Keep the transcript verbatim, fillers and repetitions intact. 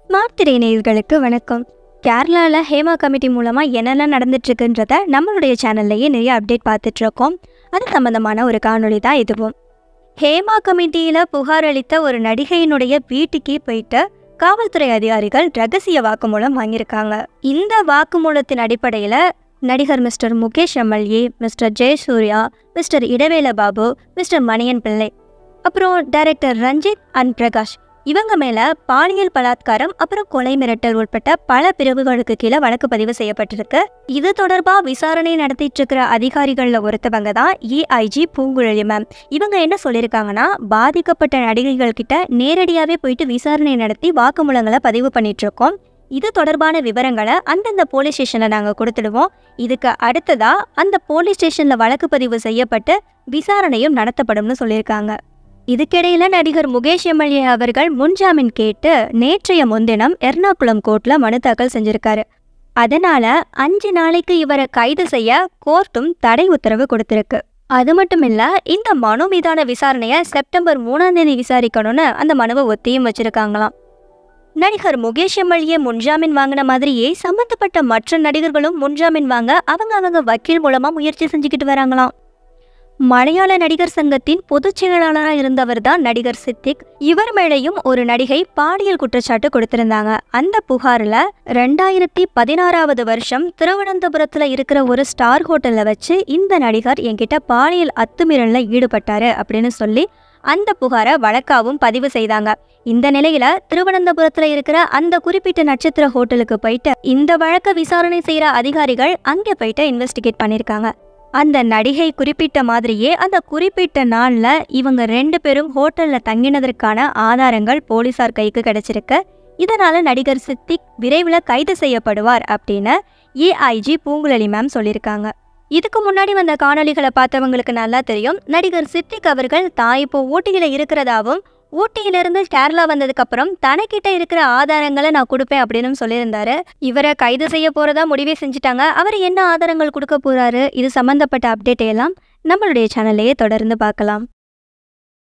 Smart திரை நேயர்களுக்கு வணக்கம். கேரளாவில் ஹேமா கமிட்டி மூலமாக என்னென்ன நடந்துட்டுருக்குன்றத நம்மளுடைய சேனல்லையே நிறைய அப்டேட் பார்த்துட்ருக்கோம். அது சம்மந்தமான ஒரு காணொளி தான் இதுவும். ஹேமா கமிட்டியில் புகார் அளித்த ஒரு நடிகையினுடைய வீட்டுக்கே போயிட்டு காவல்துறை அதிகாரிகள் ரகசிய வாக்குமூலம் வாங்கியிருக்காங்க. இந்த வாக்குமூலத்தின் அடிப்படையில் நடிகர் mister Mukesh MLA, mister Jayasurya, mister Edavela Babu, mister Maniyan Pillai, அப்புறம் டைரக்டர் ரஞ்சித் அண்ட் பிரகாஷ் இவங்க மேலே பாலியல் பலாத்காரம் அப்புறம் கொலை மிரட்டல் உட்பட்ட பல பிரிவுகளுக்கு கீழே வழக்கு பதிவு செய்யப்பட்டிருக்கு. இது தொடர்பாக விசாரணை நடத்திட்டு இருக்கிற அதிகாரிகளில் ஒருத்தவங்க தான் ஏஐஜி பூங்குழலி மேம். இவங்க என்ன சொல்லியிருக்காங்கன்னா, பாதிக்கப்பட்ட நடிகைகள் கிட்ட நேரடியாகவே போயிட்டு விசாரணை நடத்தி வாக்குமூலங்களை பதிவு பண்ணிட்டு இருக்கோம். இது தொடர்பான விவரங்களை அந்தந்த போலீஸ் ஸ்டேஷனில் நாங்கள் கொடுத்துடுவோம். இதுக்கு அடுத்ததா அந்த போலீஸ் ஸ்டேஷனில் வழக்கு பதிவு செய்யப்பட்டு விசாரணையும் நடத்தப்படும்னு சொல்லியிருக்காங்க. இதுக்கிடையில நடிகர் முகேஷ் எம்எல்ஏ அவர்கள் முன்ஜாமீன் கேட்டு நேற்றைய முன்தினம் எர்ணாகுளம் கோர்ட்ல மனு தாக்கல் செஞ்சிருக்காரு. அதனால அஞ்சு நாளைக்கு இவரை கைது செய்ய கோர்ட்டும் தடை உத்தரவு கொடுத்திருக்கு. அது மட்டும் இல்ல, இந்த மனு மீதான விசாரணையை செப்டம்பர் மூணாம் தேதி விசாரிக்கணும்னு அந்த மனுவை ஒத்தியும் வச்சிருக்காங்களாம். நடிகர் முகேஷ் எம்எல்ஏ முன்ஜாமீன் வாங்கின மாதிரியே சம்பந்தப்பட்ட மற்ற நடிகர்களும் முன்ஜாமீன் வாங்க அவங்க அவங்க வக்கீல் மூலமா முயற்சி செஞ்சுக்கிட்டு வராங்களாம். மலையாள நடிகர் சங்கத்தின் பொதுச் செயலாளராக இருந்தவர் தான் நடிகர் சித்திக். இவர் மேலேயும் ஒரு நடிகை பாலியல் குற்றச்சாட்டு கொடுத்திருந்தாங்க. அந்த புகார்ல ரெண்டாயிரத்தி பதினாறாவது வருஷம் திருவனந்தபுரத்துல இருக்கிற ஒரு ஸ்டார் ஹோட்டல்ல வச்சு இந்த நடிகர் என்கிட்ட பாலியல் அத்துமீறல்ல ஈடுபட்டாரு அப்படின்னு சொல்லி அந்த புகாரை வழக்காவும் பதிவு செய்தாங்க. இந்த நிலையில திருவனந்தபுரத்துல இருக்கிற அந்த குறிப்பிட்ட நட்சத்திர ஹோட்டலுக்கு போயிட்டு இந்த வழக்க விசாரணை செய்யற அதிகாரிகள் அங்கே போயிட்டு இன்வெஸ்டிகேட் பண்ணிருக்காங்க. அந்த நடிகை குறிப்பிட்ட மாதிரியே அந்த குறிப்பிட்ட நாள்ல இவங்க ரெண்டு பேரும் ஹோட்டல்ல தங்கினதற்கான ஆதாரங்கள் போலீசார் கைக்கு கிடைச்சிருக்கு. இதனால நடிகர் சித்திக் விரைவில் கைது செய்யப்படுவார் அப்படின்னு ஏஐஜி பூங்குழலி மேம் சொல்லியிருக்காங்க. இதுக்கு முன்னாடி வந்த காணொலிகளை பார்த்தவங்களுக்கு நல்லா தெரியும். நடிகர் சித்திக் அவர்கள் தான் இப்போ ஊட்டியில இருக்கிறதாவும், ஊட்டியிலிருந்து கேரளா வந்ததுக்கு அப்புறம் தனக்கிட்ட இருக்கிற ஆதாரங்களை நான் கொடுப்பேன் அப்படின்னு சொல்லியிருந்தாரு. இவரை கைது செய்ய போறதா முடிவே செஞ்சுட்டாங்க. அவர் என்ன ஆதாரங்கள் கொடுக்க போறாரு, இது சம்பந்தப்பட்ட அப்டேட் எல்லாம் நம்மளுடைய சேனல்லையே தொடர்ந்து பார்க்கலாம்.